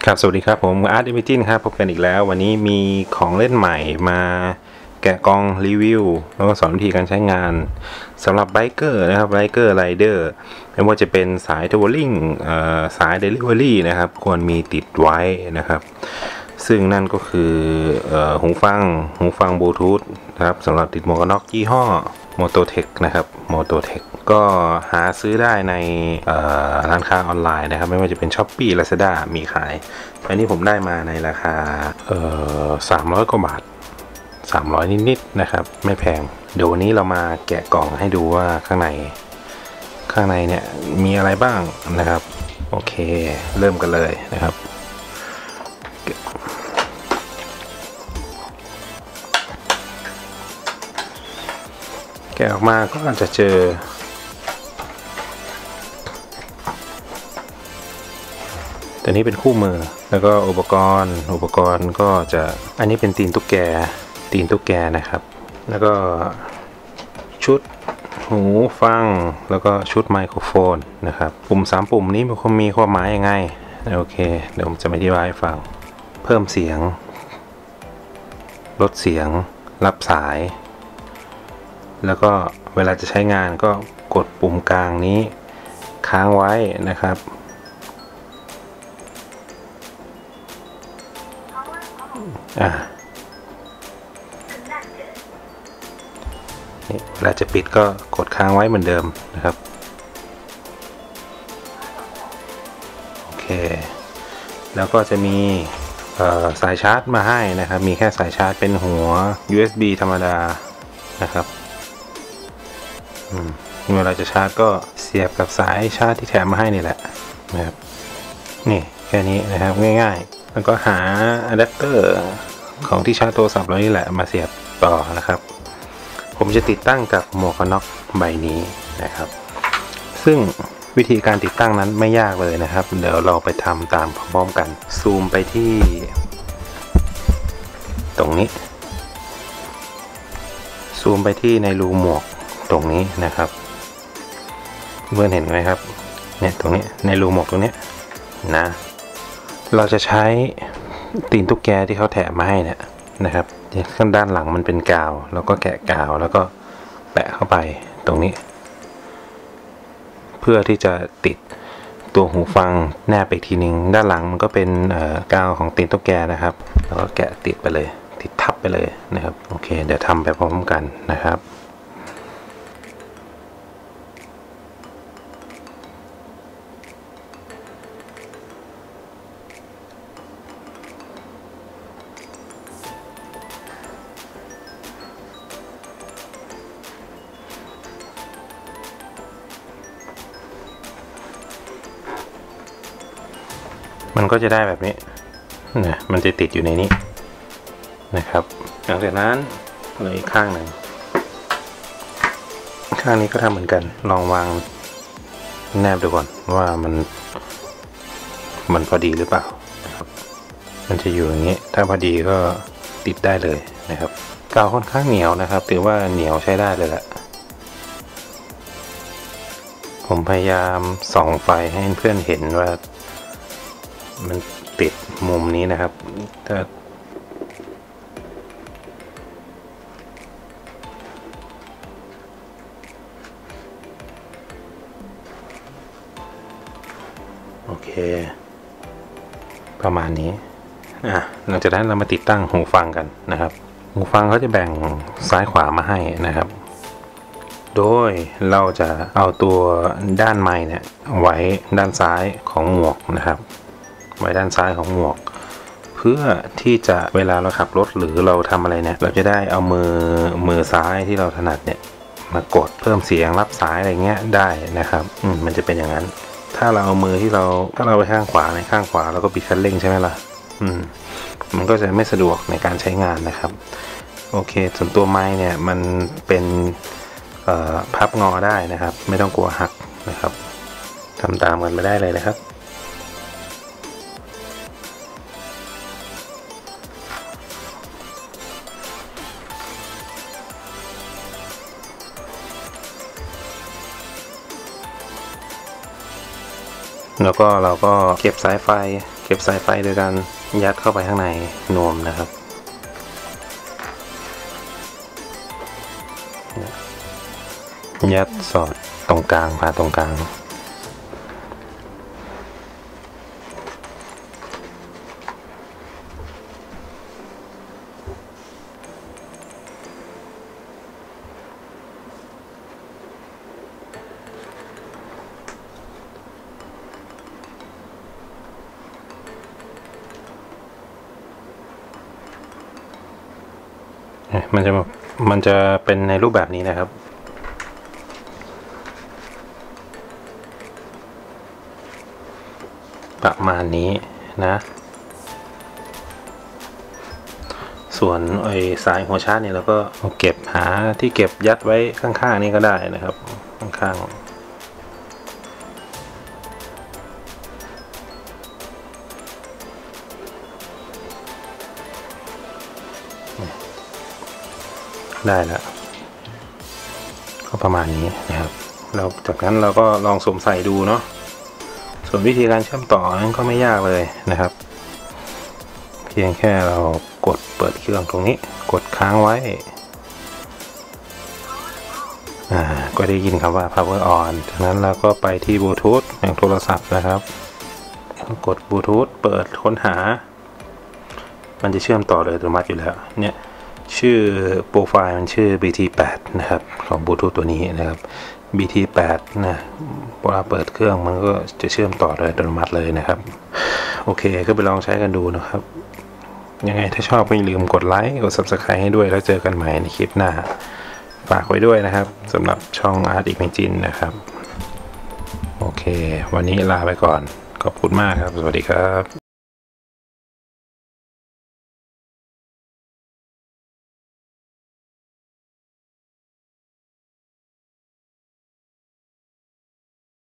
ครับสวัสดีครับผมอาร์ตอิมจินครับพบกันอีกแล้ววันนี้มีของเล่นใหม่มาแกะกล่องรีวิวแล้วก็สอนวิธีการใช้งานสำหรับไบเกอร์นะครับไบเกอร์ไรเดอร์ไม่ว่าจะเป็นสายทัวริงสายเดลิเวอรี่นะครับควรมีติดไว้นะครับซึ่งนั่นก็คือหูฟังบลูทูธนะครับสำหรับติดหมวกกันน็อกยี่ห้อโมโตเทคนะครับโมโตเทคก็หาซื้อได้ในร้านค้าออนไลน์นะครับไม่ว่าจะเป็น Shopee Lazada มีขายอันนี้ผมได้มาในราคา300 กว่าบาท300นิดๆนะครับไม่แพงเดี๋ยววันนี้เรามาแกะกล่องให้ดูว่าข้างในเนี่ยมีอะไรบ้างนะครับโอเคเริ่มกันเลยนะครับแกะออกมาก็อาจจะเจอตัวนี้เป็นคู่มือแล้วก็อุปกรณ์ก็จะอันนี้เป็นตีนตุ๊กแกนะครับแล้วก็ชุดหูฟังแล้วก็ชุดไมโครโฟนนะครับปุ่ม3ปุ่มนี้มันมีความหมายยังไงโอเคเดี๋ยวผมจะอธิบายให้ฟังเพิ่มเสียงลดเสียงรับสายแล้วก็เวลาจะใช้งานก็กดปุ่มกลางนี้ค้างไว้นะครับนี่เวลาจะปิดก็กดค้างไว้เหมือนเดิมนะครับโอเคแล้วก็จะมีสายชาร์จมาให้นะครับมีแค่สายชาร์จเป็นหัว USB ธรรมดานะครับเวลาจะชาร์จก็เสียบกับสายชาร์จที่แถมมาให้นี่แหละนะครับนี่แค่นี้นะครับง่ายๆแล้วก็หาอะแดปเตอร์ของที่ชาร์จโทรศัพท์เรานี่แหละมาเสียบต่อนะครับผมจะติดตั้งกับหมวกกันน็อกใบนี้นะครับซึ่งวิธีการติดตั้งนั้นไม่ยากเลยนะครับเดี๋ยวเราไปทำตามพร้อมๆกันซูมไปที่ตรงนี้ซูมไปที่ในรูหมวกตรงนี้นะครับเพื่อนเห็นไหมครับเนี่ยตรงนี้ในรูหมวกตรงนี้นะเราจะใช้ตีนตุ๊กแกที่เขาแถมมาให้เนี่ยนะครับข้างด้านหลังมันเป็นกาวแล้วก็แกะกาวแล้วก็แปะเข้าไปตรงนี้เพื่อที่จะติดตัวหูฟังแนบไปทีนึงด้านหลังมันก็เป็นกาวของตีนตุ๊กแกนะครับแล้วก็แกะติดไปเลยติดทับไปเลยนะครับโอเคเดี๋ยวทำไปพร้อมกันนะครับมันก็จะได้แบบนี้นะมันจะติดอยู่ในนี้นะครับหลังจากนั้นเลยอีกข้างหนึ่งข้างนี้ก็ทำเหมือนกันลองวางแนบดูก่อนว่ามันพอดีหรือเปล่านะครับมันจะอยู่อย่างนี้ถ้าพอดีก็ติดได้เลยนะครับกาวค่อนข้างเหนียวนะครับถือว่าเหนียวใช้ได้เลยแหละผมพยายามส่องไฟให้เพื่อนเห็นว่ามันติดมุมนี้นะครับถ้าโอเคประมาณนี้หลังจากนั้นเรามาติดตั้งหูฟังกันนะครับหูฟังเขาจะแบ่งซ้ายขวามาให้นะครับโดยเราจะเอาตัวด้านไมค์เนี่ยไว้ด้านซ้ายของหมวกนะครับไว้ด้านซ้ายของหมวกเพื่อที่จะเวลาเราขับรถหรือเราทำอะไรเนี่ยเราจะได้เอามือซ้ายที่เราถนัดเนี่ยมากดเพิ่มเสียงรับสายอะไรเงี้ยได้นะครับมันจะเป็นอย่างนั้นถ้าเราเอามือที่ถ้าเราไปข้างขวาในข้างขวาเราก็บิดคันเร่งใช่ไหมล่ะมันก็จะไม่สะดวกในการใช้งานนะครับโอเคส่วนตัวไม้เนี่ยมันเป็นพับงอได้นะครับไม่ต้องกลัวหักนะครับทำตามกันไปได้เลยนะครับแล้วก็เราก็เก็บสายไฟเก็บสายไฟโดยการยัดเข้าไปข้างในนวมนะครับยัดสอดตรงกลางผ่าตรงกลางมันจะเป็นในรูปแบบนี้นะครับประมาณนี้นะส่วนไอ้สายหัวชาร์จเนี่ยเราก็เก็บหาที่เก็บยัดไว้ข้างๆนี่ก็ได้นะครับข้างๆได้แล้วก็ประมาณนี้นะครับแล้วจากนั้นเราก็ลองสวมใส่ดูเนาะส่วนวิธีการเชื่อมต่อนั้นก็ไม่ยากเลยนะครับเพียงแค่เรากดเปิดเครื่องตรงนี้กดค้างไว้ก็ได้ยินคำว่า power on จากนั้นเราก็ไปที่บลูทูธอย่างโทรศัพท์นะครับกดบลูทูธเปิดค้นหามันจะเชื่อมต่อโดยอัตโนมัติอยู่แล้วเนี่ยชื่อโปรไฟล์มันชื่อ BT8 นะครับของบลูทูธตัวนี้นะครับ BT8 นะเวลาเปิดเครื่องมันก็จะเชื่อมต่อโดยอัตโนมัติเลยนะครับโอเคก็ไปลองใช้กันดูนะครับยังไงถ้าชอบไม่ลืมกดไลค์กด Subscribe ให้ด้วยแล้วเจอกันใหม่ในคลิปหน้าฝากไว้ด้วยนะครับสำหรับช่อง Art Imagine นะครับโอเควันนี้ลาไปก่อนขอบคุณมากครับสวัสดีครับ